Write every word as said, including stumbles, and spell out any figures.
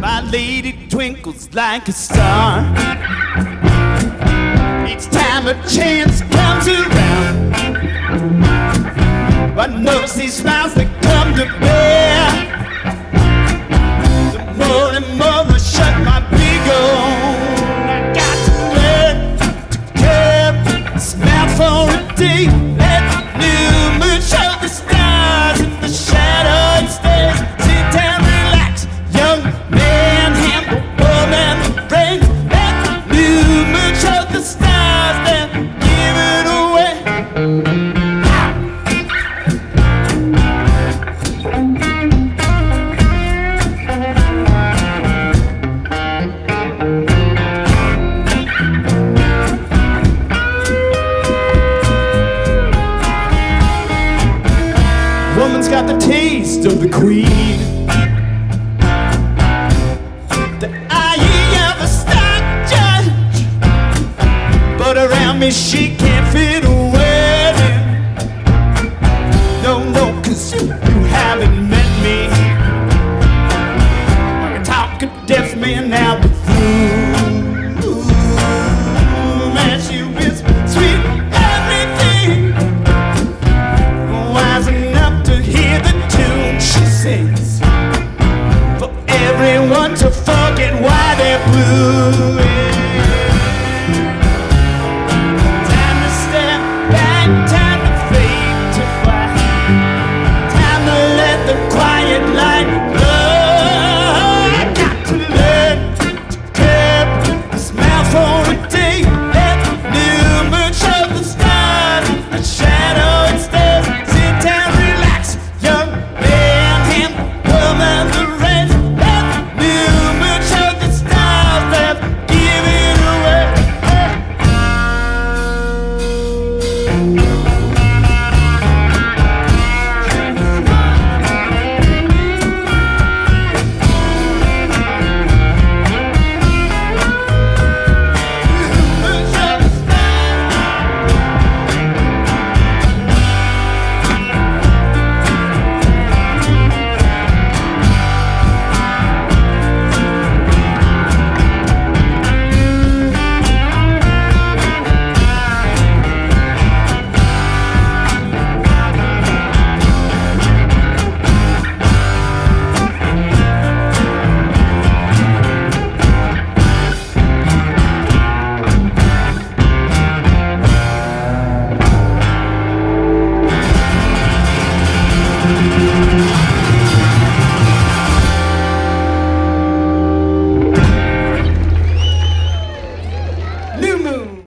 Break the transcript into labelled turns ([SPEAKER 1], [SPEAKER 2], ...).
[SPEAKER 1] My lady twinkles like a star. Each time a chance comes around, I know these smiles that come to bear. The more and more I shut my big on, I got to learn to curb, smile for a day. Let the new moon show the stars in the shadow instead. Sit down, relax, young man, handle woman the brains. Let the new moon show the stars, then give it away. Woman's got the taste of the queen, the eye of a star judge, but around me she can't fit a wedding. No, no, cause you, you haven't met me. I can talk a deaf man now, but through, man, she whispers sweet everything, wise enough to hear the tune she sings, for everyone to